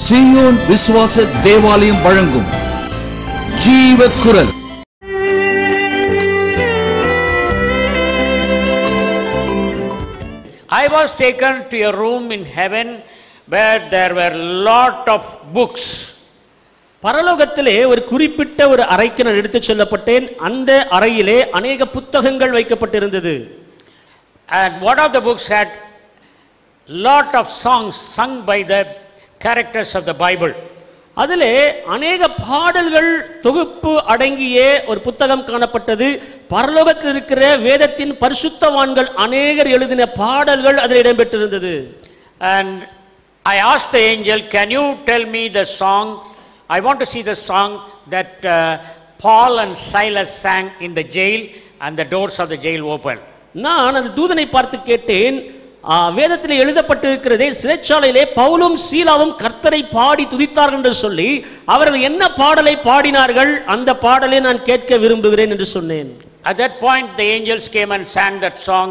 சீயோன் விசுவாச தேவாலயம் வழங்கும் ஜீவக்குரல். I was taken to a room in heaven where there were lot of books. பரலோகத்திலே ஒரு குறிப்பிட்ட ஒரு அறைக்கு நான் எடுத்துச் செல்லப்பட்டேன். அந்த அறையிலே அநேக புத்தகங்கள் வைக்கப்பட்டிருந்தது. And one of the books had lot of songs sung by the characters of the Bible. அதிலே அநேக பாடல்கள் தொகுப்பு அடங்கிய ஒரு புத்தகம் காணப்பட்டது. பரலோகத்தில் இருக்கிற வேதத்தின் பரிசுத்தவான்கள் அநேகர் எழுதின பாடல்கள் அதில் இடம்பெற்றிருந்தது. And I asked the angel, can you tell me the song? I want to see the song that Paul and Silas sang in the jail and the doors of the jail opened. நான் அந்த தூதனை பார்த்து கேட்டேன், வேதத்தில் எழுதப்பட்டிருக்கிறதே, சிறைச்சாலையிலே பவுலும் சீலாவும் கர்த்தரை பாடி துதித்தார்கள் என்று சொல்லி அவர்கள் என்ன பாடலை பாடினார்கள், அந்த பாடலை நான் கேட்க விரும்புகிறேன் என்று சொன்னேன். At that point the angels came and sang that song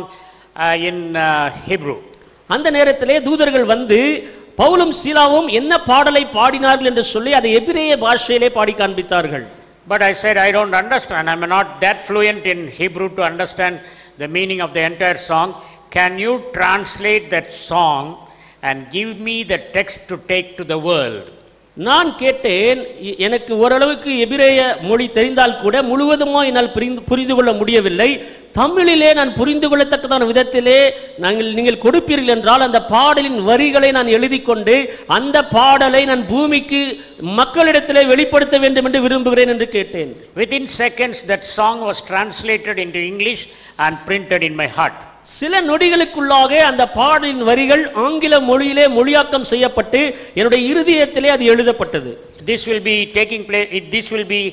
in Hebrew. அந்த நேரத்திலே தூதர்கள் வந்து பவுலும் சீலாவும் என்ன பாடலை பாடினார்கள் என்று சொல்லி அதை எபிரேய பாஷையிலே பாடி காண்பித்தார்கள். But I said, I don't understand. I'm not that fluent in Hebrew to understand the meaning of the entire song. Can you translate that song and give me the text to take to the world? நான் கேட்டேன், எனக்கு ஓரளவுக்கு எபிரேய மொழி தெரிந்தால் கூட முழுவதுமாக என்னால் புரிந்து கொள்ள முடியவில்லை. தமிழிலே நான் புரிந்து கொள்ளத்தக்கதான விதத்திலே நீங்கள் கொடுப்பீர்கள் என்றால் அந்த பாடலின் வரிகளை நான் எழுதி கொண்டு அந்த பாடலை நான் பூமிக்கு மக்களிடத்திலே வெளிப்படுத்த வேண்டும் என்று விரும்புகிறேன் என்று கேட்டேன். Within seconds that song was translated into English and printed in my heart. சில நொடிகளுக்குள்ளாக அந்த பாடலின் வரிகள் ஆங்கில மொழியிலே மொழியாக்கம் செய்யப்பட்டு என்னுடைய இருதயத்திலே அது எழுதப்பட்டது. This will be taking place. This will be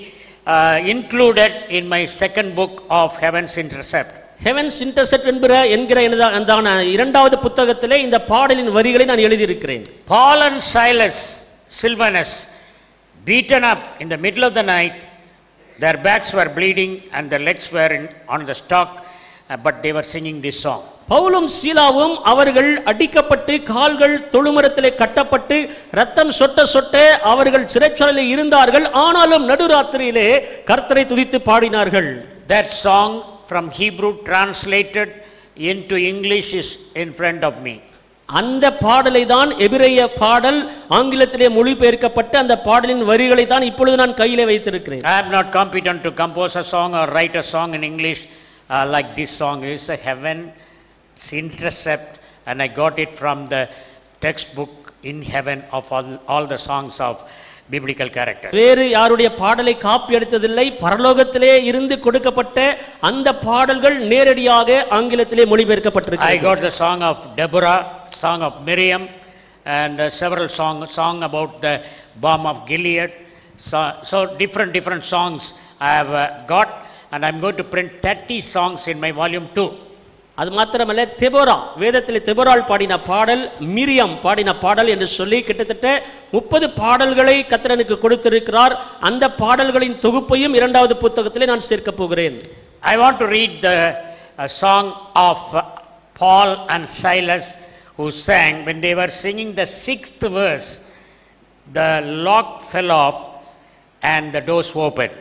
included in my second book of Heaven's Intercept. Heaven's Intercept என்கிற அந்த இரண்டாவது புத்தகத்திலே இந்த பாடலின் வரிகளை நான் எழுதியிருக்கிறேன். Paul and Silas, Silvanus, beaten up in the middle of the night, their backs were bleeding and their legs were on the stock, but they were singing this song. பவுலும் சீலாவும் அவர்கள் அடிக்கப்பட்டு கால்கள் தொழுமரத்திலே கட்டப்பட்டு ரத்தம் சொட்ட சொட்ட அவர்கள் சிறைச்சாலையில் இருந்தார்கள். ஆனாலும் நடுராத்திரியிலே கர்த்தரை துதித்து பாடினார்கள். That song from Hebrew translated into English is in front of me. அந்த பாடலை தான் எபிரேய பாடல் ஆங்கிலத்திலே மொழிபெயர்க்கப்பட்ட அந்த பாடலின் வரிகளை தான் இப்பொழுது நான் கையிலே வைத்திருக்கிறேன். I am not competent to compose a song or write a song in English like this song is a Heaven's Intercept, and I got it from the textbook in heaven of all the songs of biblical character. வேறு யாருடைய பாடலை copy எடுத்ததில்லை. பரலோகத்திலே இருந்து கொடுக்கப்பட்ட அந்த பாடல்கள் நேரடியாக ஆங்கிலத்திலே மொழிபெயர்க்கப்பட்டிருக்கிறது. I got the song of Deborah, song of Miriam, and several song about the balm of Gilead. So different songs I have got, and I'm going to print 30 songs in my volume 2. அது மாத்திரமல்ல, Deborah, வேதத்தில் தெபோராள் பாடின பாடல், மிரியம் பாடின பாடல் என்று சொல்லி கிட்டத்தட்ட 30 பாடல்களை கர்த்தருக்கு கொடுத்திருக்கிறார். அந்த பாடல்களின் தொகுப்பையும் இரண்டாவது புத்தகத்திலே நான் சேர்க்க போகிறேன். I want to read the song of Paul and Silas who sang when they were singing the 6th verse. The lock fell off and the doors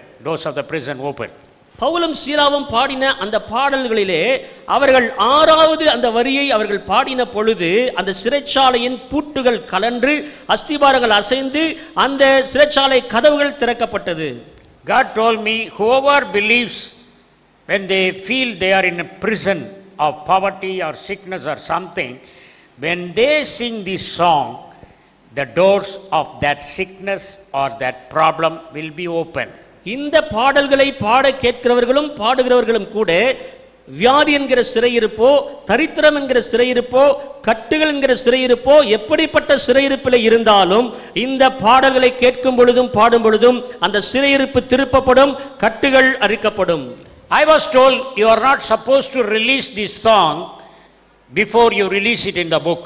of the prison opened. பவுலும் சீலாவும் பாடின அந்த பாடல்களிலே அவர்கள் 6வது அந்த வரியை அவர்கள் பாடின பொழுது அந்த சிறைச்சாலையின் பூட்டுகள் கலன்று அஸ்திபாரங்கள் அசைந்து அந்த சிறைச்சாலை கதவுகள் திறக்கப்பட்டது. God told me, whoever believes when they feel they are in a prison of poverty or sickness or something, when they sing this song, the doors of that sickness or that problem will be open. இந்த பாடல்களை பாட கேட்கிறவர்களும் பாடுகிறவர்களும் கூட வியாதி என்கிற சிறையிருப்போ, தரித்திரம் என்கிற சிறையிருப்போ, கட்டுகள் என்கிற சிறையிருப்போ, எப்படிப்பட்ட சிறையிருப்பில் இருந்தாலும் இந்த பாடல்களை கேட்கும் பொழுதும் பாடும் பொழுதும் அந்த சிறையிருப்பு திருப்பப்படும், கட்டுகள் அறுக்கப்படும். I was told you are not supposed to release this song before you release it in the book.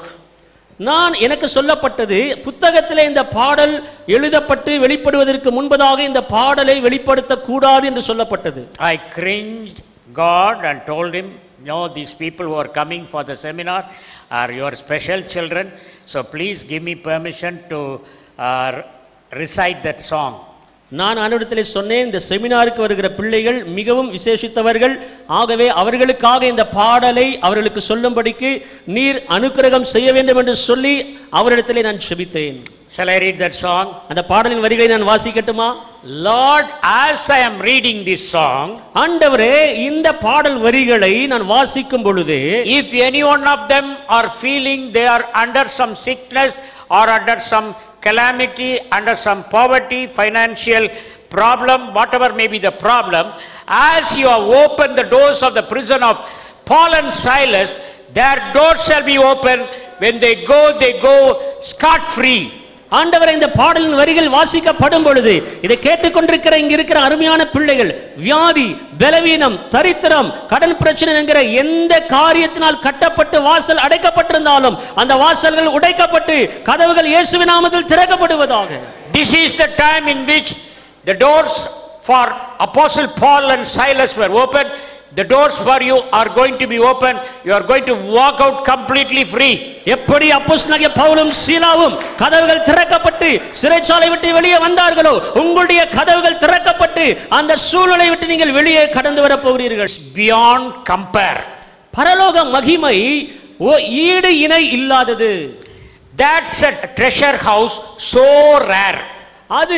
எனக்கு சொல்லப்பட்டது, புத்தகத்திலே இந்த பாடல் எழுதப்பட்டு வெளிப்படுவதற்கு முன்பதாக இந்த பாடலை வெளிப்படுத்த கூடாது என்று சொல்லப்பட்டது. I cringed God and told him, no, these people who are coming for the seminar are your special children, so please give me permission to recite that song. நான் அனுடத்திலே சொன்னேன், இந்த செமினாருக்கு வருகிற பிள்ளைகள் மிகவும் விசேஷித்தவர்கள். ஆகவே அவர்களுக்காக இந்த பாடலை அவர்களுக்கு சொல்லும்படிக்கு நீர் அனுக்கிரகம் செய்ய வேண்டும் என்று சொல்லி அவரிடத்திலே நான் செபித்தேன். Shall I read that song? அந்த பாடலின் வரிகளை நான் வாசிக்கட்டுமா? Lord, as I am reading this song, ஆண்டவரே, இந்த பாடல் வரிகளை நான் வாசிக்கும் பொழுது, if any one of them are feeling they are under some sickness or under some calamity, under some poverty, financial problem, whatever may be the problem, as you have opened the doors of the prison of Paul and Silas, their doors shall be open. When they go scot free. ஆண்டவரே, இந்த பாடலின் வரிகள் வாசிக்கப்படும் பொழுது இதை கேட்டுக்கொண்டிருக்கிற இங்க இருக்கிற அருமையான பிள்ளைகள் வியாதி, பலவீனம், தரித்திரம், கடன் பிரச்சனை என்கிற எந்த காரியத்தினால் கட்டப்பட்டு வாசல் அடைக்கப்பட்டிருந்தாலும் அந்த வாசல்கள் உடைக்கப்பட்டு கதவுகள் இயேசுவின் நாமத்தில் திறக்கப்படுவதாக. This is the time in which the doors for Apostle Paul and Silas were open. The doors for you are going to be open. You are going to walk out completely free. எப்படி அப்போஸ்தலனாகிய பவுலும் சீலாவும் கதவுகள் திறக்கப்பட்டு சிறைச்சாலை விட்டு வெளியே வந்தார்களோ, உங்களுடைய கதவுகள் திறக்கப்பட்டு அந்த சூழலை விட்டு நீங்கள் வெளியே கடந்து வர போகிறீர்கள். Beyond compare. பரலோக மகிமை ஈடு இணை இல்லாதது. That's a treasure house so rare. அது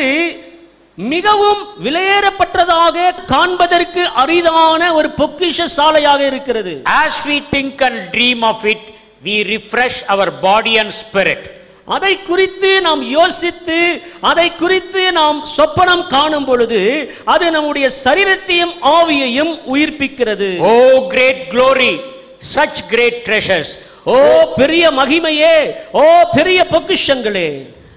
மிகவும் விலையேறப்பட்டதாக காண்பதற்கு அரிதான ஒரு பொக்கிஷ சாலையாக இருக்கிறது. As we think and dream of it, we refresh our body and spirit. அதை குறித்து நாம் யோசித்து அதை குறித்து நாம் சொப்பனம் காணும் பொழுது அது நம்முடைய சரீரத்தையும் ஆவியையும் உயிர்ப்பிக்கிறது. Oh great glory, such great treasures. ஓ பெரிய மகிமையே, ஓ பெரிய பொக்கிஷங்களே.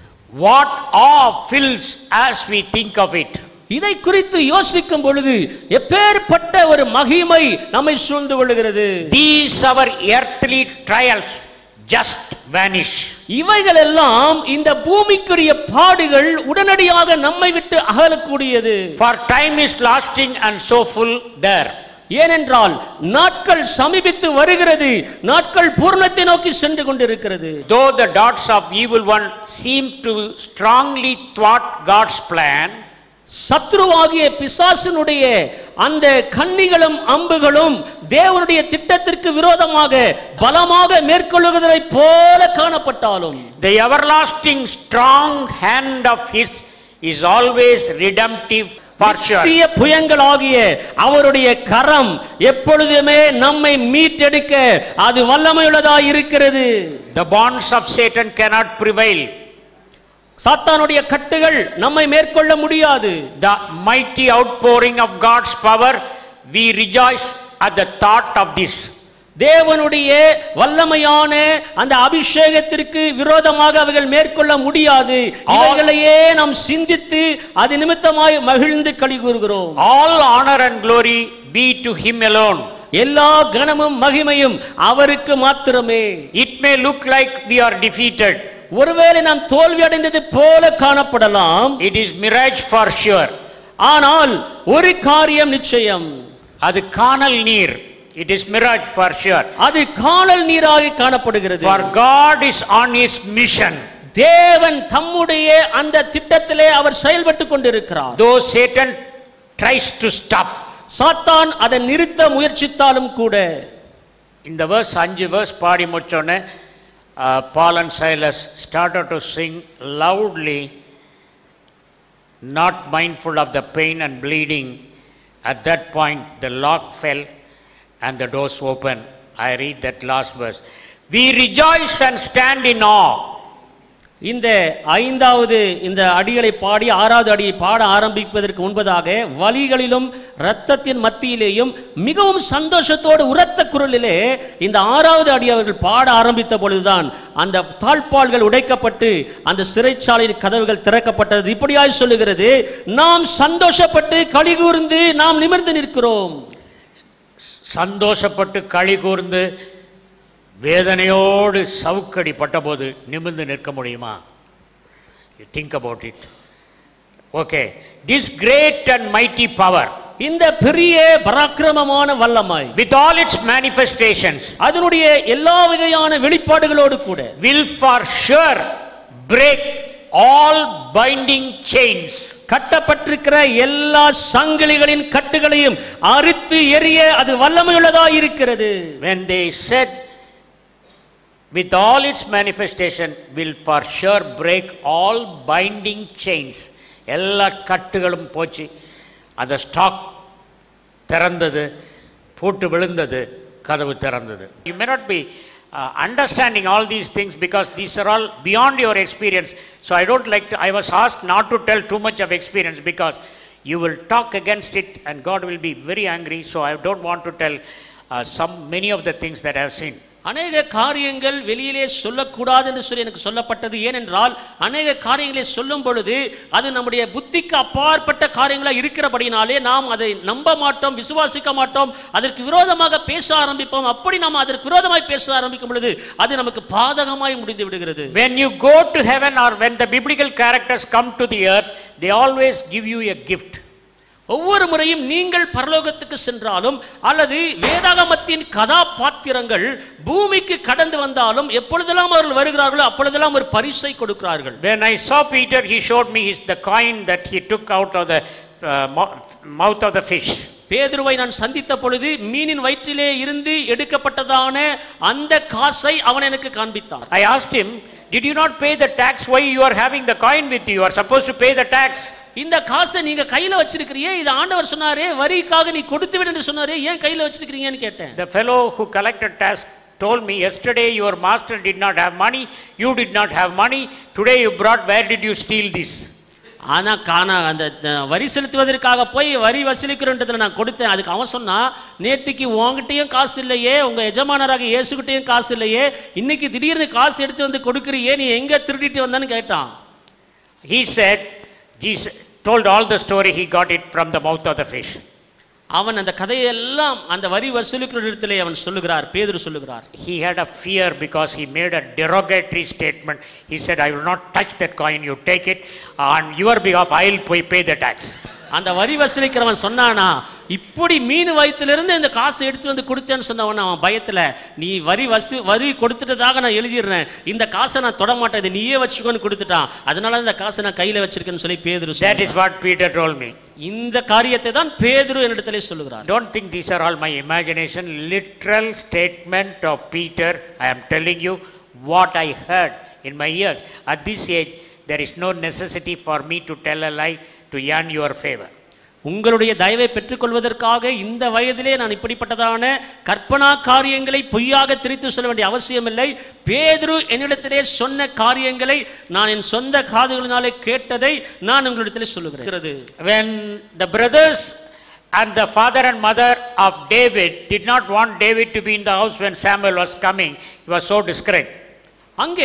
What awe fills as we think of it. இதை குறித்து யோசிக்கும் பொழுது எப்பேற்பட்ட ஒரு மகிமை நம்மை சூழ்ந்து கொள்கிறது. These our earthly trials just vanish. இவைகள் எல்லாம் இந்த பூமிக்குரிய பாடுகள் உடனடியாக நம்மை விட்டு அகலக்கூடியது. For time is lasting and so full there. ஏனென்றால் நாட்கள் சமீபித்து வருகிறது, நாட்கள் பூர்ணத்தை நோக்கி சென்று கொண்டிருக்கிறது. Though the dots of evil one seem to strongly thwart God's plan, சத்ருவாகிய பிசாசினுடைய அந்த கண்ணிகளும் அம்புகளும் தேவனுடைய திட்டத்திற்கு விரோதமாக பலமாக மேற்கொள்ளுவதை போல காணப்பட்டாலும், the everlasting strong hand of his is always redemptive for sure. நித்திய புயங்களாகிய அவருடைய கரம் எப்பொழுதுமே நம்மை மீட்டெடுக்க அது வல்லமையுள்ளதாக இருக்கிறது. The bonds of Satan cannot prevail. சாத்தானுடைய கட்டுகள் நம்மை மேற்கொள்ள முடியாது. The mighty outpouring of God's power, we rejoice at the thought of this. தேவனுடைய வல்லமையான அந்த அபிஷேகத்திற்கு விரோதமாக அவர்கள் மேற்கொள்ள முடியாது. இவைகளையே நாம் சிந்தித்து அது நிமித்தமாய் மகிழ்ந்து களி கூறுகிறோம். All honor and glory be to him alone. எல்லா கனமும் மகிமையும் அவருக்கு மாத்திரமே. It may look like we are defeated. ஒருவேளை நாம் தோல்வி அடைந்தது போல காணப்படலாம். It is mirage for sure. ஆனால் ஒரு காரியம் நிச்சயம், அது காணல் நீர். It is mirage for sure. அது காணல் நீராக காணப்படுகிறது. For God is on his mission. தேவன் தம்முடைய அந்த திட்டத்திலே அவர் செயல்பட்டு கொண்டிருக்கிறார். Though Satan tries to stop. சாத்தான் அதை நிறுத்த முயற்சித்தாலும் கூட. இந்த verse 5 verse body முடிச்சோனே Paul and Silas started to sing loudly, not mindful of the pain and bleeding. At that point the lock fell and the doors opened. I read that last verse. We rejoice and stand in awe. இந்த ஐந்தாவது இந்த அடிகளை பாடி ஆறாவது அடியை பாட ஆரம்பிப்பதற்கு முன்பதாக வலிகளிலும் இரத்தத்தின் மத்தியிலேயும் மிகவும் சந்தோஷத்தோடு உரத்த குரலிலே இந்த ஆறாவது அடி அவர்கள் பாட ஆரம்பித்த பொழுதுதான் அந்த தாழ்பாள்கள் உடைக்கப்பட்டு அந்த சிறைச்சாலையின் கதவுகள் திறக்கப்பட்டது. இப்படியாய் சொல்லுகிறது, நாம் சந்தோஷப்பட்டு களி கூர்ந்து நாம் நிமிர்ந்து நிற்கிறோம். சந்தோஷப்பட்டு களி கூர்ந்து வேதனையோடு சவுக்கடி பட்டபோது நிமிர்ந்து நிற்க முடியுமா? You think about it. Okay, this great and mighty power, இந்த பெரிய பராக்கிரமமான வல்லமை, with all its manifestations, அதனுடைய எல்லா வகையான வெளிப்பாடுகளோடு கூட, will for sure break all binding chains. கட்டப்பட்டிருக்கிற எல்லா சங்கிலிகளின் கட்டுகளையும் அறுத்து எறிய அது வல்லமையுள்ளதாக இருக்கிறது. When they said with all its manifestation will for sure break all binding chains, எல்லா கட்டுகளும் போச்சு, அந்த ஸ்டாக் திறந்தது, பூட்டு விழுந்தது, கதவு திறந்தது. You may not be understanding all these things because these are all beyond your experience. So I don't like to, I was asked not to tell too much of experience because you will talk against it and God will be very angry. So I don't want to tell many of the things that I have seen. அநேக காரியங்கள் வெளியிலே சொல்லக்கூடாது என்று சொல்லி எனக்கு சொல்லப்பட்டது. ஏனென்றால் அநேக காரியங்களை சொல்லும் பொழுது அது நம்முடைய புத்திக்கு அப்பாற்பட்ட காரியங்களாக இருக்கிறபடினாலே நாம் அதை நம்ப மாட்டோம், விசுவாசிக்க மாட்டோம், அதற்கு விரோதமாக பேச ஆரம்பிப்போம். அப்படி நாம் அதற்கு விரோதமாய் பேச ஆரம்பிக்கும் பொழுது அது நமக்கு பாதகமாய் முடிந்து விடுகிறது. When you go to heaven or when the biblical characters come to the earth, they always give you a gift. ஒவ்வொரு முறையும் நீங்கள் பரலோகத்துக்கு சென்றாலும் அல்லது வேதாகமத்தின் கதாபாத்திரங்கள் பூமிக்கு கடந்து வந்தாலும் எப்பொழுதெல்லாம் அவர்கள் வருகிறார்களோ அப்பொழுதெல்லாம் ஒரு பரிசை கொடுக்கிறார்கள். When I saw Peter, he showed me the coin that he took out of the mouth of the fish. பேதுருவை நான் சந்தித்த பொழுது மீனின் வயிற்றிலே இருந்து எடுக்கப்பட்டதான அந்த காசை அவன் எனக்கு காண்பித்தான். I asked him, did you not pay the tax? Why you are having the coin with you? You are supposed to pay the tax. இந்த காசை நீங்க கையில வச்சிருக்கீங்க, இது ஆண்டவர் சொன்னாரே வரிக்காக நீ கொடுத்து விடு என்று சொன்னாரே, ஏன் கையில வச்சிருக்கீங்கன்னு கேட்டேன். The fellow who collected tax told me, yesterday your master did not have money, you did not have money, today you brought, where did you steal this? ஆனா அந்த வரி செலுத்துவதற்காக போய் வரி வசூலிக்கிறன்றதுல நான் கொடுத்தேன். அதுக்கு அவன் சொன்னா, நேற்றுக்கு உங்ககிட்டயும் காசு இல்லையே, உங்க எஜமானராக இயேசுகிட்டயும் காசு இல்லையே, இன்னைக்கு திடீர்னு காசு எடுத்து வந்து கொடுக்குறியே, நீ எங்க திருடிட்டு வந்தான்னு கேட்டான். He said, Jesus told all the story, he got it from the mouth of the fish. அவன் அந்த கதையெல்லாம் அந்த வரி வசூலிக்கிற இடத்திலே அவன் சொல்லுகிறார், பேதுரு சொல்லுகிறார். He had a fear because he made a derogatory statement. He said, I will not touch that coin, you take it, on your behalf I will pay the tax. அந்த வரி வசூலிக்கிறவன் சொன்னானா, இப்படி மீன் வயிற்றிலிருந்து இந்த காசை எடுத்து வந்து கொடுத்தேன்னு சொன்னவன் அவன் பயத்துல, நீ வரி கொடுத்துட்டதாக நான் எழுதிடுறேன், இந்த காசை நான் தொட மாட்டேன், இதை நீயே வச்சுக்கோன்னு கொடுத்துட்டான், அதனால இந்த காசை நான் கையில வச்சிருக்கேன்னு சொல்லி பேதுரு. That is what Peter told me. இந்த காரியத்தை தான் பேதுரு என்னிடத்திலே சொல்லுகிறார். Don't think these are all my imagination, literal statement of Peter. I am telling you what I heard in my ears. At this age there is no necessity for me to tell a lie to earn your favor. உங்களுடைய தயவை பெற்றுக்கொள்வதற்காக இந்த வயதிலே நான் இப்படிப்பட்டதான கற்பனா காரியங்களை பொய்யாக திரித்து சொல்ல வேண்டிய அவசியமில்லை. பேதுரு என்னிடத்திலே சொன்ன காரியங்களை நான் என் சொந்த காதுகளினாலே கேட்டதை நான் உங்களிடத்திலே சொல்லுகிறேன். When the brothers and the father and mother of David did not want David to be in the house when Samuel was coming, he was so discouraged. அங்கே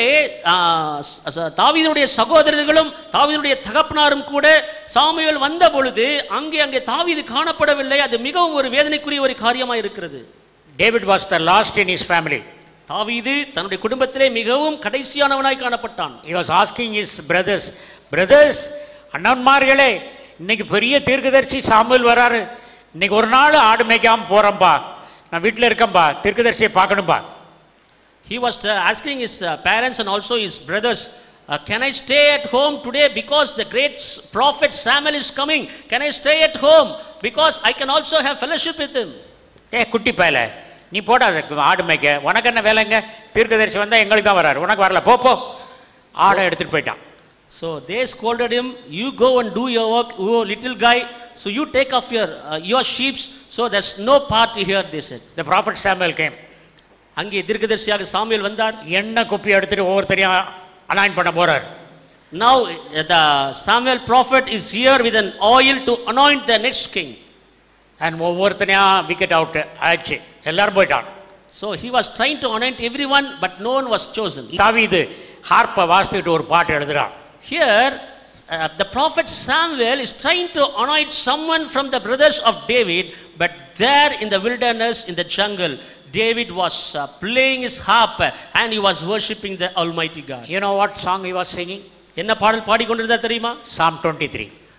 தாவீதுடைய சகோதரர்களும் தாவீதுடைய தகப்பனாரும் கூட சாமுவேல் வந்த பொழுது அங்கே தாவீது காணப்படவில்லை. அது மிகவும் ஒரு வேதனைக்குரிய ஒரு காரியமாக இருக்கிறது. David was the last in his family. தாவீது தன்னுடைய குடும்பத்திலே மிகவும் கடைசியானவனாய் காணப்பட்டான். He was asking his brothers, அண்ணன்மார்களே, இன்னைக்கு பெரிய தீர்க்கதரிசி சாமுவேல் வராரு, இன்னைக்கு ஒரு நாள் ஆடு மேய்க்காம போறேன்பா, நான் வீட்டில் இருக்கேன்பா, தீர்க்கதரிசியை பார்க்கணும்பா. He was asking his parents and also his brothers, can I stay at home today because the great prophet Samuel is coming? Can I stay at home because I can also have fellowship with him? குட்டி பயல, நீ போடா ஆடு மேய்க்க, உனக்கு என்ன வேலைங்க, தீர்க்கதரிசி வந்தா எங்களுக்கு தான் வராரு, உனக்கு வரல, போ ஆடை எடுத்துட்டு போயிட்டான். So they scolded him, you go and do your work, oh little guy, so you take off your sheep, so there's no party here, they said. The prophet Samuel came. அங்கே தீர்க்கதரிசியாக சாமுவேல் வந்தார். எண்ணெய் குப்பி எடுத்துட்டு ஒவ்வொருத்தரையும் anoint பண்ண போறார். Now the Samuel prophet is here with an oil to anoint the next king. And ஒவ்வொருத்தரையா wicket out ஆச்சு, எல்லாரும் போயிட்டான். So he was trying to anoint everyone but no one was chosen. தாவீது ஹார்ப்பை வாசித்துட்டு ஒரு பாட்டு எழுதுறான். Here the prophet Samuel is trying to anoint someone from the brothers of David, but there in the wilderness, in the jungle, David was playing his harp and he was worshipping the Almighty God. You know what song he was singing? என்ன பாடல் பாடிக்கொண்டிருந்தார் தெரியுமா? Psalm 23.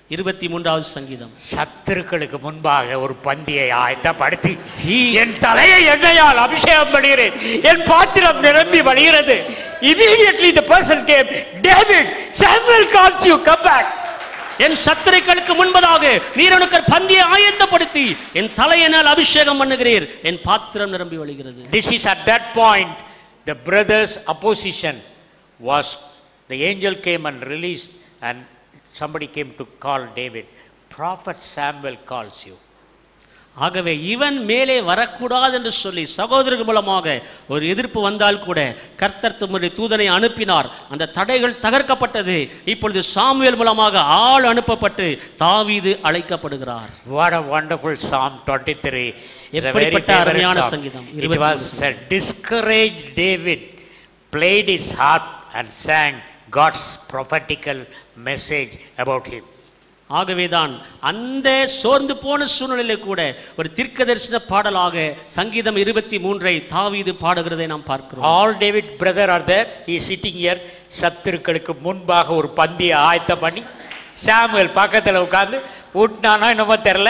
23வது சங்கீதம். சத்துருக்களுக்கு முன்பாக ஒரு பந்தியை ஆயத்தப்படுத்தி என் தலையை எண்ணெயால் அபிஷேகம் பண்ணுகிறேன், என் பாத்திரம் நிரம்பி வழிகிறது. Immediately the person came, David, Samuel calls you, come back. என் சத்துருக்களுக்கு முன்பதாக நீர் எனக்கு பந்தியை ஆயத்தப்படுத்தி என் தலையினால் அபிஷேகம் பண்ணுகிறீர், என் பாத்திரம் நிரம்பி வழிகிறது. This is at that point the brothers' opposition was, the angel came and released, and somebody came to call David. Prophet Samuel calls you. ஆகவே இவன் மேலே வரக்கூடாது என்று சொல்லி சகோதரர்கள் மூலமாக ஒரு எதிர்ப்பு வந்தால் கூட கர்த்தர் தம்முடைய தூதனை அனுப்பினார். அந்த தடைகள் தகர்க்கப்பட்டது. இப்பொழுது சாமுவேல் மூலமாக ஆள் அனுப்பப்பட்டு தாவீது அழைக்கப்படுகிறார். What a wonderful Psalm 23. எப்படிப்பட்ட அருமையான சங்கீதம். It was a discouraged David played his harp and sang God's prophetical message about him. ஆகவேதான் அந்த சோர்ந்து போன சூழ்நிலையில கூட ஒரு தீர்க்கதரிசன பாடலாக சங்கீதம் 23 தாவீது பாடுகிறதை நாம் பார்க்கிறோம். All David brother are there. He is sitting here. சத்துருக்களுக்கு முன்பாக ஒரு பந்தியை ஆயத்தம் பண்ணி சாமுவேல் பக்கத்தில் உட்கார்ந்து ஊட்டினானோ என்னமோ தெரியல,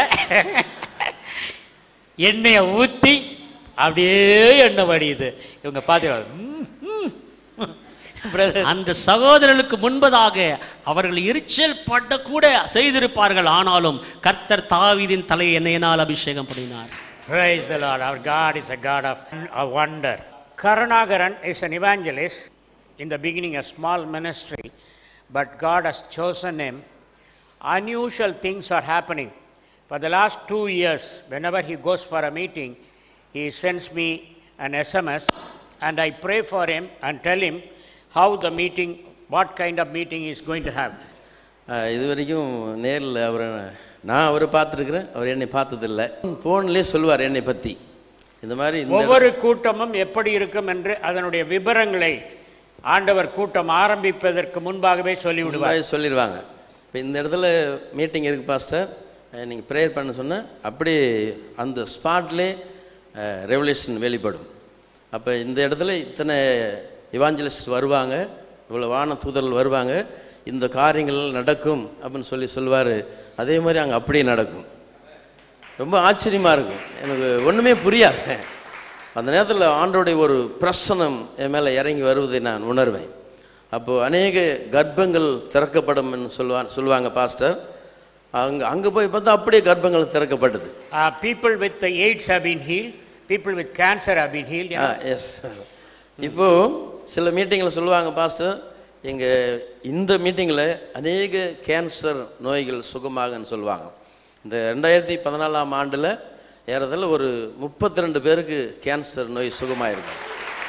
எண்ணெயை ஊற்றி அப்படியே எண்ணெய் வடியுது. இவங்க பார்த்து அந்த சகோதரர்களுக்கு முன்பதாக அவர்கள் எரிச்சல் பட்ட கூட செய்திருப்பார்கள். ஆனாலும் கர்த்தர் தாவீதின் தலையை எண்ணெயினால் அபிஷேகம் பண்ணினார். Praise the Lord. Our God is a God of a wonder. Karunagaran is an evangelist. In the beginning a small ministry, but God has chosen him. Unusual things are happening. For the last 2 years, whenever he goes for a meeting, he sends me an SMS and I pray for him and tell him how the meeting, what kind of meeting he is going to have. இது வரைக்கும் நேரில் நான் அவரை பார்த்துருக்குறேன், அவர் என்னை பார்த்ததில்லை. ஃபோன்லேயே சொல்லுவார் என்னை பற்றி. இந்த மாதிரி ஒவ்வொரு கூட்டமும் எப்படி இருக்கும் என்று அதனுடைய விவரங்களை ஆண்டவர் கூட்டம் ஆரம்பிப்பதற்கு முன்பாகவே சொல்லிடுவாங்க. இப்போ இந்த இடத்துல மீட்டிங் இருக்குது பாஸ்டர், நீங்கள் ப்ரேயர் பண்ண சொன்னால் அப்படியே அந்த ஸ்பாட்லே ரெவல்யூஷன் வெளிப்படும். அப்போ இந்த இடத்துல இத்தனை இவாஞ்சலிஸ்ட் வருவாங்க, இவ்வளோ வான தூதர்கள் வருவாங்க, இந்த காரியங்கள் நடக்கும் அப்படின்னு சொல்லுவார். அதே மாதிரி அங்கே அப்படியே நடக்கும். ரொம்ப ஆச்சரியமாக இருக்கும். எனக்கு ஒன்றுமே புரியாது. அந்த நேரத்தில் ஆண்டோடைய ஒரு பிரசனம் என் மேலே இறங்கி வருவதை நான் உணர்வேன். அப்போது அநேக கர்ப்பங்கள் திறக்கப்படும் சொல்லுவாங்க பாஸ்டர். அங்கே போய் பார்த்தா அப்படியே கர்ப்பங்கள் திறக்கப்பட்டது. People with the AIDS have been healed, people with cancer have been healed. Yes. இப்போது சில மீட்டிங்கில் சொல்லுவாங்க பாஸ்டர், எங்கள் இந்த மீட்டிங்கில் அநேக கேன்சர் நோய்கள் சுகமாகன்னு சொல்லுவாங்க. இந்த 2014 ஆண்டில் ஏறதில் ஒரு 32 பேருக்கு கேன்சர் நோய் சுகமாகிருக்கு.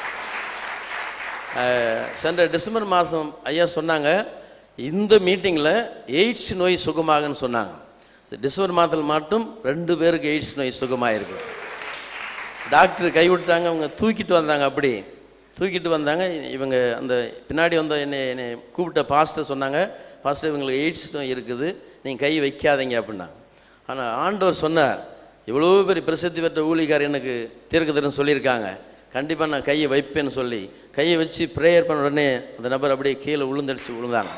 சென்ற டிசம்பர் மாதம் ஐயா சொன்னாங்க இந்த மீட்டிங்கில் எய்ட்ஸ் நோய் சுகமாகன்னு சொன்னாங்க. டிசம்பர் மாதத்தில் மட்டும் 2 பேருக்கு எய்ட்ஸ் நோய் சுகமாகிருக்கு. டாக்டர் கைவிட்டாங்க, அவங்க தூக்கிட்டு வந்தாங்க. அப்படி தூக்கிட்டு வந்தாங்க. இவங்க அந்த பின்னாடி வந்த என்னை கூப்பிட்ட பாஸ்டர் சொன்னாங்க, பாஸ்டர் இவங்களுக்கு எய்ட்ஸ் நோய் இருக்குது, நீங்கள் கை வைக்காதீங்க அப்படின்னா. ஆனால் ஆண்டவர் சொன்னார், இவ்வளோ பெரிய பிரசித்தி பெற்ற ஊழியக்காரர் எனக்கு தீர்க்கதரிசனம் சொல்லியிருக்காங்க, கண்டிப்பாக நான் கையை வைப்பேன்னு சொல்லி கையை வச்சு ப்ரேயர் பண்ண உடனே அந்த நபர் அப்படியே கீழே விழுந்தாங்க.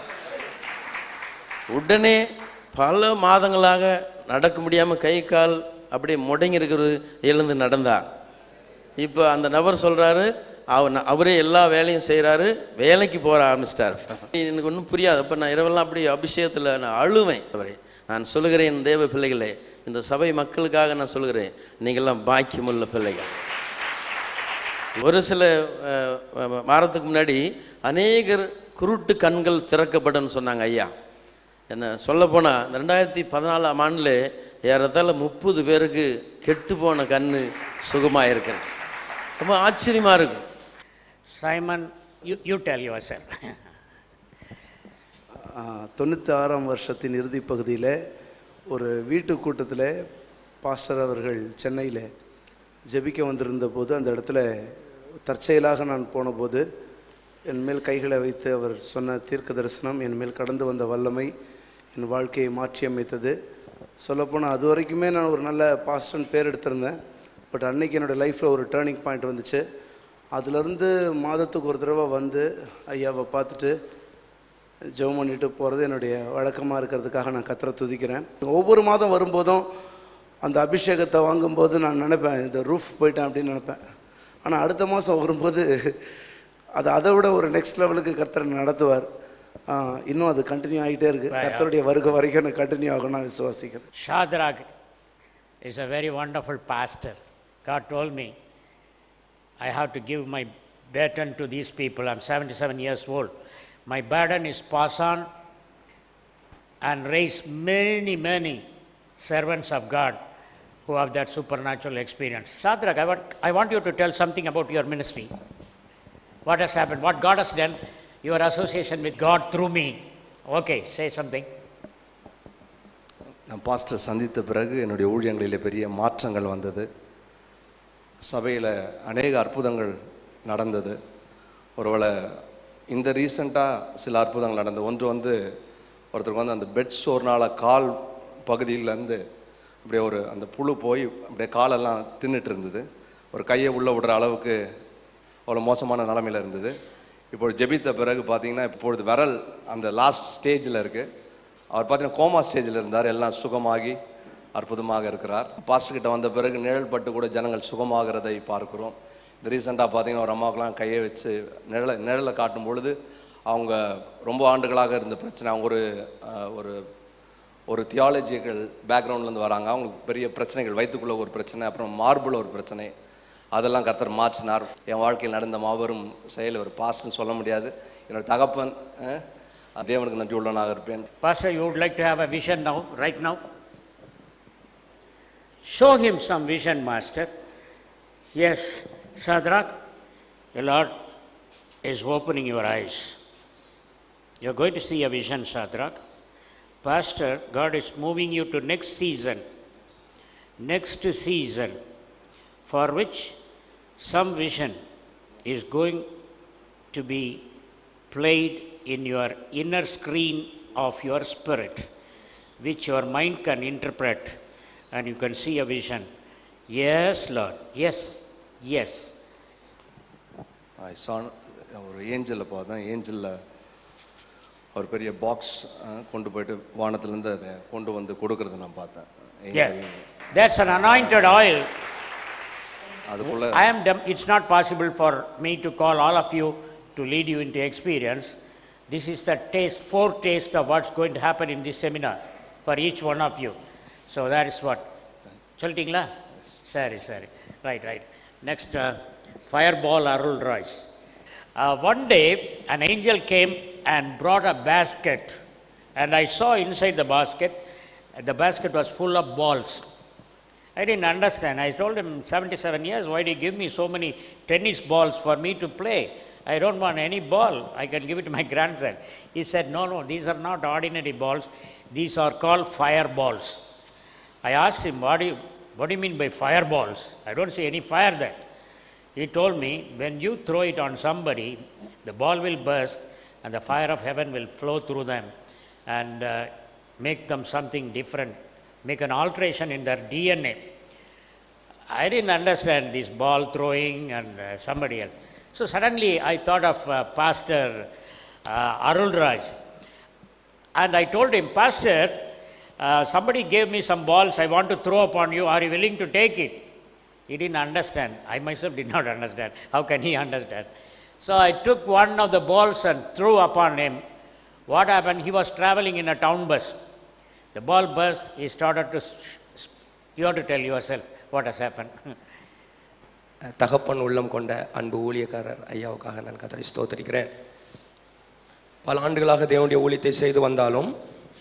உடனே பல மாதங்களாக நடக்க முடியாமல் கை கால் அப்படியே முடங்கி இருக்கிறது, எழுந்து நடந்தார். இப்போ அந்த நபர் சொல்கிறாரு, அவரே எல்லா வேலையும் செய்கிறாரு, வேலைக்கு போக ஆரம்பிச்சிட்டார். எனக்கு ஒன்றும் புரியாது. அப்போ நான் இரவெல்லாம் அப்படி அபிஷேகத்தில் நான் அழுவேன். அவரே நான் சொல்லுகிறேன், தேவ பிள்ளைகளே, இந்த சபை மக்களுக்காக நான் சொல்லுகிறேன், நீங்கள்லாம் பாக்கியமுள்ள பிள்ளைகள். ஒரு சில வாரத்துக்கு முன்னாடி அநேகர் குருட்டு கண்கள் திறக்கப்படும் சொன்னாங்க ஐயா. என்ன சொல்லப்போனால் இந்த 2014 ஆண்டில் ஏறத்தாழ 30 பேருக்கு கெட்டு போன கண்ணு சுகமாக இருக்கிறது. ரொம்ப ஆச்சரியமாக இருக்கும். Simon, you tell yourself. 96ஆம் வருஷத்தின் இறுதி பகுதியில் ஒரு வீட்டு கூட்டத்தில் பாஸ்டர் அவர்கள் சென்னையில் ஜெபிக்க வந்திருந்த போது அந்த இடத்துல தற்செயலாக நான் போன போது என் மேல் கைகளை வைத்து அவர் சொன்ன தீர்க்க தரிசனம் என் மேல் கடந்து வந்த வல்லமை என் வாழ்க்கையை மாற்றி அமைத்தது. சொல்லப்போனால் அது வரைக்குமே நான் ஒரு நல்ல பாஸ்டர்னு பேர் எடுத்திருந்தேன். பட் அன்றைக்கி என்னோடய லைஃப்பில் ஒரு டேர்னிங் பாயிண்ட் வந்துச்சு. அதுலேருந்து மாதத்துக்கு ஒரு தடவை வந்து ஐயாவை பார்த்துட்டு ஜெபம் பண்ணிட்டு போகிறது என்னுடைய வழக்கமாக இருக்கிறதுக்காக நான் கர்த்தரை துதிக்கிறேன். ஒவ்வொரு மாதம் வரும்போதும் அந்த அபிஷேகத்தை வாங்கும்போது நான் நினைப்பேன் இந்த ரூஃப் போயிட்டேன் அப்படின்னு நினைப்பேன். ஆனால் அடுத்த மாதம் வரும்போது அதை விட ஒரு நெக்ஸ்ட் லெவலுக்கு கர்த்தர் நடத்துவார். இன்னும் அது கண்டினியூ ஆகிட்டே இருக்குது. கர்த்தருடைய வருகை வரைக்கும் எனக்கு கண்டினியூ ஆகும் நான் விசுவாசிக்கிறேன். Shadrach is a very wonderful pastor. God told me I have to give my baton to these people. I'm 77 years old. My burden is pass on and raise many servants of God who have that supernatural experience. Shadrach, I want you to tell something about your ministry. What has happened? What God has done? Your association with God through me. Okay, say something. நான் pastor சந்தித்த பிறகு என்னுடைய ஊழியங்களில் பெரிய மாற்றங்கள் வந்தது. சபையில் அநேக அற்புதங்கள் நடந்தது. ஒருவேளை இந்த ரீசெண்டாக சில அற்புதங்கள் நடந்தது. ஒன்று ஒருத்தருக்கு அந்த பெட் சோர்னால் கால் பகுதியிலேருந்து அப்படியே அந்த புழு போய் அப்படியே காலெல்லாம் தின்னுட்டு இருந்தது. ஒரு கையை உள்ளே விடுற அளவுக்கு அவ்வளோ மோசமான நிலைமையில் இருந்தது. இப்போது ஜெபித்த பிறகு பார்த்தீங்கன்னா இப்பொழுது விரல் அந்த லாஸ்ட் ஸ்டேஜில் இருக்குது. அவர் பார்த்தீங்கன்னா கோமா ஸ்டேஜில் இருந்தார். எல்லாம் சுகமாகி அற்புதமாக இருக்கிறார். பாஸ்டர்கிட்ட வந்த பிறகு நிழல் பட்டு கூட ஜனங்கள் சுகமாகிறதை பார்க்குறோம். இந்த ரீசெண்டாக பார்த்தீங்கன்னா ஒரு அம்மாவுக்கெல்லாம் கையை வச்சு நிழலை காட்டும் பொழுது அவங்க ரொம்ப ஆண்டுகளாக இருந்த பிரச்சனை, அவங்க ஒரு ஒரு தியாலஜிக்கல் பேக்ரவுண்ட்லேருந்து வராங்க. அவங்களுக்கு பெரிய பிரச்சனைகள், வயிற்றுக்குள்ளே ஒரு பிரச்சனை, அப்புறம் மார்பிள் ஒரு பிரச்சனை, அதெல்லாம் கர்த்தர் மாற்றினார். என் வாழ்க்கையில் நடந்த மாபெரும் செயல் ஒரு பாஸ்ட்னு சொல்ல முடியாது. என்னோட தகப்பன் தேவனுக்கு நன்றி உள்ளவனாக இருப்பேன். Pastor, you would like to have a vision now, right now? Show him some vision, Master. Yes, Shadrach, the Lord is opening your eyes. You're going to see a vision, Shadrach. Pastor, God is moving you to next season, for which some vision is going to be played in your inner screen of your spirit, which your mind can interpret, and you can see a vision. Yes, Lord. Yes. I saw ஒரு ஏஞ்சலில் பார்த்தேன். ஏஞ்சலில் ஒரு பெரிய box கொண்டு போயிட்டு வானத்திலேருந்து அதை கொண்டு வந்து கொடுக்கறத நான் பார்த்தேன். That's an anointed oil. அதுக்குள்ள It's not possible for me to call all of you to lead you into experience. This is a foretaste of what's going to happen in this seminar for each one of you. So that is what. Chaltingla? Sorry. Right. Next, Fireball Arul Royce. One day, an angel came and brought a basket, and I saw inside the basket was full of balls. I didn't understand. I told him, 77 years, why do you give me so many tennis balls for me to play? I don't want any ball. I can give it to my grandson. He said, no, these are not ordinary balls. These are called fireballs. I asked him, what do you mean by fireballs? I don't see any fire there. He told me, when you throw it on somebody, the ball will burst and the fire of heaven will flow through them and make them something different, make an alteration in their DNA. I didn't understand this ball throwing and somebody else. So suddenly I thought of Pastor Arul Raj, and I told him, Pastor, somebody gave me some balls, I want to throw upon you, are you willing to take it? He didn't understand. I myself did not understand. How can he understand? So I took one of the balls and threw upon him. What happened? He was traveling in a town bus. The ball burst. He started to... You have to tell yourself what has happened. தகப்பன் உள்ளம் கொண்ட அன்பு ஊழியக்காரர் ஐயாவுக்காக நான் கர்த்தரை ஸ்தோத்திரிக்கிறேன். பல ஆண்டுகளாக தேவனுடைய ஊழியத்தை செய்து வந்தாலும்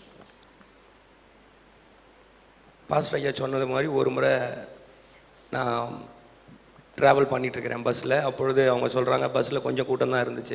பாஸ்டர் ஐயா சொன்னது மாதிரி ஒரு முறை நான் ட்ராவல் பண்ணிகிட்ருக்கிறேன் பஸ்ஸில். அப்பொழுது அவங்க சொல்கிறாங்க, பஸ்ஸில் கொஞ்சம் கூட்டம் தான் இருந்துச்சு.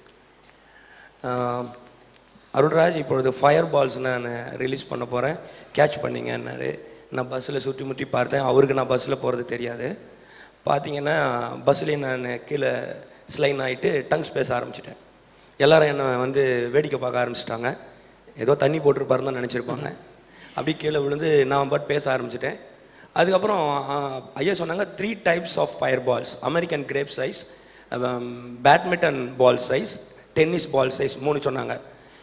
அருள்ராஜ், இப்பொழுது ஃபயர் பால்ஸ் நான் ரிலீஸ் பண்ண போகிறேன், கேட்ச் பண்ணிங்கன்னாரு. நான் பஸ்ஸில் சுற்றி முற்றி பார்த்தேன். அவருக்கு நான் பஸ்ஸில் போகிறது தெரியாது. பார்த்தீங்கன்னா பஸ்ஸில் நான் கீழே ஸ்லைன் ஆகிட்டு டங்ஸ் பேச ஆரம்பிச்சிட்டேன். எல்லோரும் என்னை வேடிக்கை பார்க்க ஆரம்பிச்சிட்டாங்க. ஏதோ தண்ணி போட்டிருப்பாருன்னு தான் நினச்சிருப்பாங்க. அப்படி கீழே விழுந்து நான் பாட்டு பேச ஆரம்பிச்சிட்டேன். அதுக்கப்புறம் ஐயா சொன்னாங்க 3 types of fire balls, American grape size, badminton ball size, tennis ball size 3 சொன்னாங்க.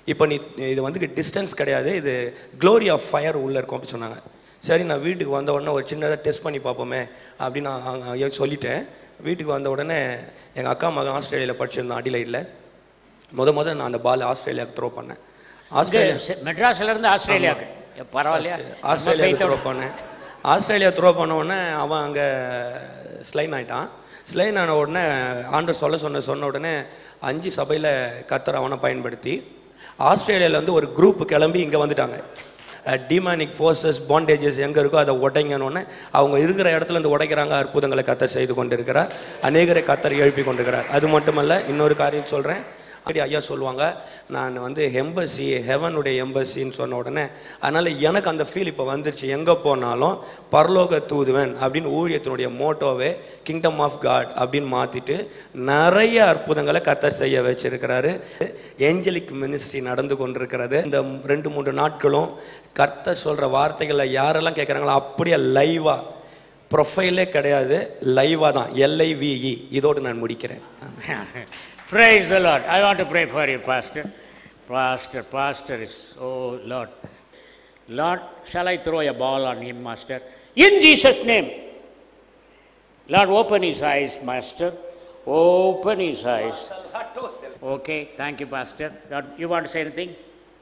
இப்போ நீ இது வந்து டிஸ்டன்ஸ் கிடையாது, இது க்ளோரி ஆஃப் ஃபயர் உள்ளே இருக்கும் அப்படின்னு சொன்னாங்க. சரி, நான் வீட்டுக்கு வந்த உடனே ஒரு சின்னதாக டெஸ்ட் பண்ணி பார்ப்போமே அப்படின்னு நான் சொல்லிட்டேன். வீட்டுக்கு வந்த உடனே எங்கள் அக்கா மகன் ஆஸ்திரேலியாவில் படிச்சிருந்தோம், அடிலைட்டில். முத நான் அந்த பால் ஆஸ்திரேலியாவுக்கு த்ரோ பண்ணேன். மெட்ராஸ்லேருந்து ஆஸ்திரேலியாவுக்கு பரவாயில்லையா? ஆஸ்திரேலியாவுக்கு த்ரோ பண்ணேன். ஆஸ்திரேலியா த்ரோ பண்ண உடனே அவன் அங்கே ஸ்லைன் ஆகிட்டான். ஸ்லைன் ஆன உடனே ஆண்டவர் சொன்ன உடனே 5 சபையில் கர்த்தர் அவனை பயன்படுத்தி ஆஸ்திரேலியாவில் வந்து ஒரு குரூப் கிளம்பி இங்கே வந்துட்டாங்க. டிமானிக் ஃபோர்ஸஸ் பாண்டேஜஸ் எங்கே இருக்கோ அதை உடைங்கன்னு அவங்க இருக்கிற இடத்துல இருந்து உடைக்கிறாங்க. அற்புதங்களை கர்த்தர் செய்து கொண்டு இருக்கிறார். அநேகரை கர்த்தர் எழுப்பி கொண்டிருக்கிறார். அது மட்டுமல்ல, இன்னொரு காரியம் சொல்கிறேன். அப்படி ஐயா சொல்லுவாங்க, நான் வந்து எம்பசி, ஹெவனுடைய எம்பசின்னு சொன்ன உடனே அதனால் எனக்கு அந்த ஃபீல் இப்போ வந்துருச்சு. எங்கே போனாலும் பரலோக தூதுவன் அப்படின்னு ஊழியத்தினுடைய மோட்டோவே கிங்டம் ஆஃப் காட் அப்படின்னு மாற்றிட்டு நிறைய அற்புதங்களை கர்த்தர் செய்ய வச்சிருக்கிறாரு. ஏஞ்சலிக் மினிஸ்ட்ரி நடந்து கொண்டிருக்கிறது. இந்த 2-3 நாட்களும் கர்த்தர் சொல்கிற வார்த்தைகளை யாரெல்லாம் கேட்குறாங்களோ அப்படியே லைவாக, ப்ரொஃபைலே கிடையாது, லைவாக தான், LIVE. இதோடு நான் முடிக்கிறேன். Praise the Lord. I want to pray for you, Pastor. Pastor is, oh Lord. Lord, shall I throw a ball on him, Master? In Jesus' name. Lord, open his eyes, Master. Open his eyes. Okay, thank you, Pastor. Lord, you want to say anything?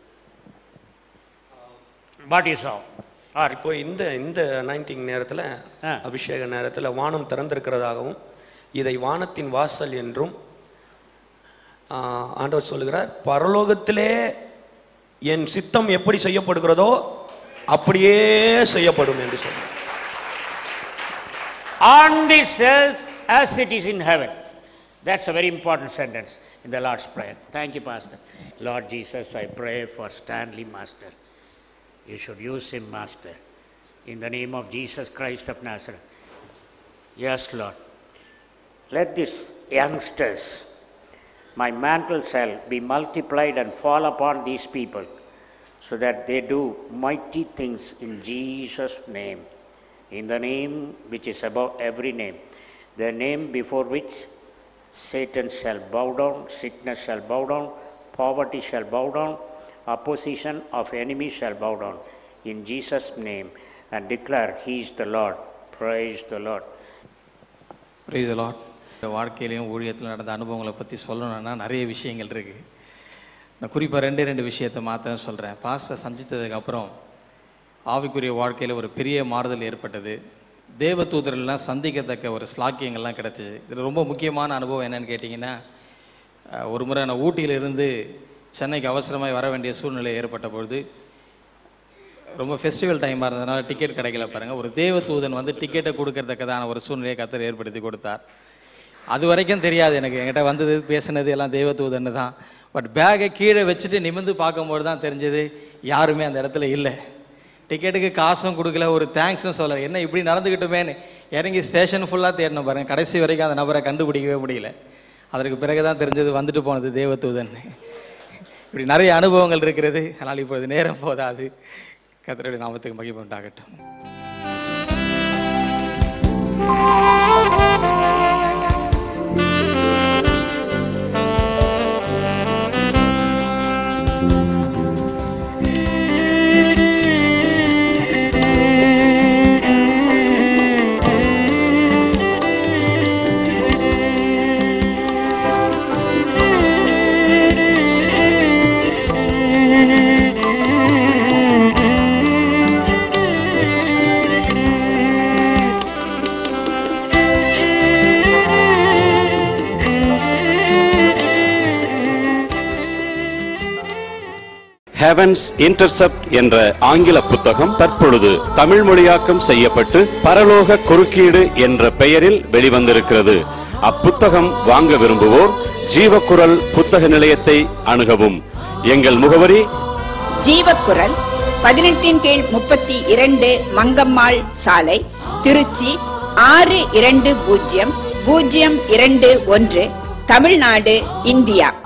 What you saw? இப்போ இந்த anointing நேரத்தில், அபிஷேக நேரத்தில் வானம் திறந்திருக்கிறதாகவும் இதை வானத்தின் வாசல் என்றும் ஆண்டவர் சொல்லுகிறார். பரலோகத்திலே என் சித்தம் எப்படி செய்யப்படுகிறதோ அப்படியே செய்யப்படும் என்று சொல்றார். On this earth as it is in heaven. That's a very important sentence in the Lord's Prayer. Thank you, Pastor. Lord Jesus, I pray for Stanley, Master. You should use him, Master, in the name of Jesus Christ of Nazareth. Yes, Lord. Let these youngsters, my mantle shall be multiplied and fall upon these people, so that they do mighty things in Jesus' name, in the name which is above every name, the name before which Satan shall bow down, sickness shall bow down, poverty shall bow down, opposition of enemies shall bow down, in Jesus' name, and declare He is the Lord. Praise the Lord. Praise the Lord. வாழ்க்கையிலையும் ஊழியத்தில் நடந்த அனுபவங்களை பற்றி சொல்லணும்னா நிறைய விஷயங்கள் இருக்குது. நான் குறிப்பாக 2 விஷயத்தை மாத்திரம் சொல்கிறேன். பாஸ்டர் சந்தித்ததுக்கப்புறம் ஆவிக்குரிய வாழ்க்கையில் ஒரு பெரிய மாறுதல் ஏற்பட்டது. தேவ தூதர்கள்லாம் சந்திக்கத்தக்க ஒரு ஸ்லாக்கியங்கள்லாம் கிடச்சிது. இதில் ரொம்ப முக்கியமான அனுபவம் என்னென்னு கேட்டிங்கன்னா, ஒரு முறை நான் ஊட்டியிலிருந்து சென்னைக்கு அவசரமாக வர வேண்டிய சூழ்நிலை ஏற்பட்ட பொழுது, ரொம்ப ஃபெஸ்டிவல் டைமாக இருந்ததுனால டிக்கெட் கிடைக்கல பாருங்கள். ஒரு தேவ தூதன் வந்து டிக்கெட்டை கொடுக்கறதுக்கான ஒரு சூழ்நிலையை கர்த்தர் ஏற்படுத்தி கொடுத்தார். அது வரைக்கும் தெரியாது எனக்கு, என்கிட்ட வந்தது பேசுனது எல்லாம் தேவ தூதன்னு தான். பட் பேக்கை கீழே வச்சுட்டு நிமிர்ந்து பார்க்கும்போது தான் தெரிஞ்சது யாருமே அந்த இடத்துல இல்லை. டிக்கெட்டுக்கு காசும் கொடுக்கல, ஒரு தேங்க்ஸும் சொல்லலை. என்ன இப்படி நடந்துக்கிட்டோமேன்னு இறங்கி ஸ்டேஷன் ஃபுல்லாக தேடணும் பாருங்கள். கடைசி வரைக்கும் அந்த நபரை கண்டுபிடிக்கவே முடியல. அதற்கு பிறகு தான் தெரிஞ்சது வந்துட்டு போனது தேவ தூதன். இப்படி நிறைய அனுபவங்கள் இருக்கிறது. ஆனால் இப்பொழுது நேரம் போதாது. கர்த்தருடைய நாமத்துக்கு மகிமை உண்டாகட்டும். ஹெவன்ஸ் இன்டர்செப்ட் என்ற ஆங்கில புத்தகம் தற்பொழுது தமிழ் மொழியாக்கம் செய்யப்பட்டு பரலோக குறுக்கீடு என்ற பெயரில் வெளிவந்திருக்கிறது. அப்புத்தகம் வாங்க விரும்புவோர் ஜீவக்குரல் புத்தக நிலையத்தை அணுகவும். எங்கள் முகவரி ஜீவக்குரல் 18/32 மங்கம்மாள் சாலை, திருச்சி 620021, தமிழ்நாடு, இந்தியா.